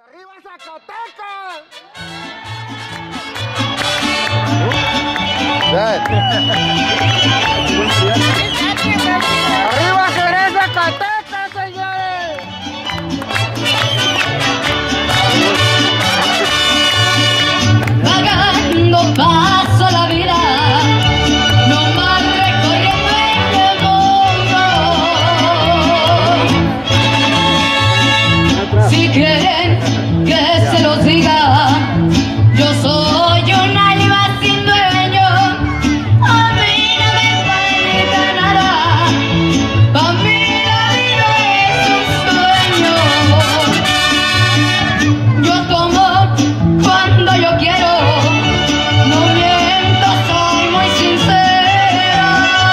¡Arriba Zacatecas! ¡Arriba Jerez Zacatecas, señores! Pagando paso la vida, no más recorriendo el mundo. Si quieren que se los diga, yo soy un alma sin dueño. A mí no me falta nada, pa' mí la vida es un sueño. Yo tomo cuando yo quiero, no miento, soy muy sincera.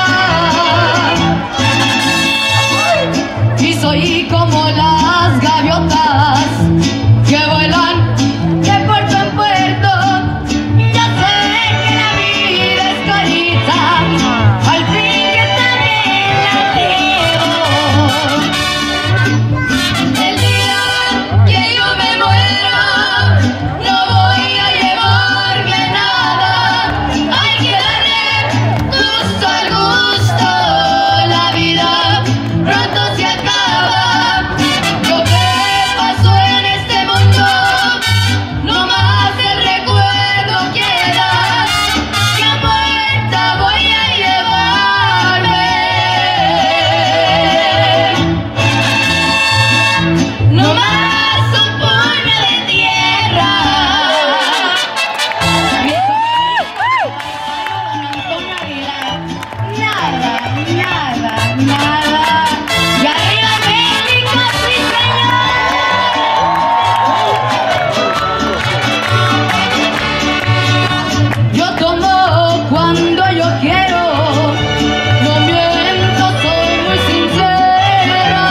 Y soy como las gaviotas que vuelan de puerto en puerto. Ya sé que la vida es carita, al fin que también la quiero. El día que yo me muera, no voy a llevarme nada. Hay que darle gusto al gusto, la vida pronto se acaba. Lo que pasó en este mundo, no más el recuerdo queda. Ya muerta voy a llevarme, no más un puño de tierra. Nada, nada, nada. Y arriba México, sí señor. Yo tomo cuando yo quiero, no miento, soy muy sincera.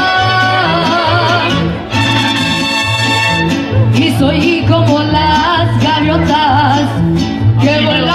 Y soy como las gaviotas que vuelan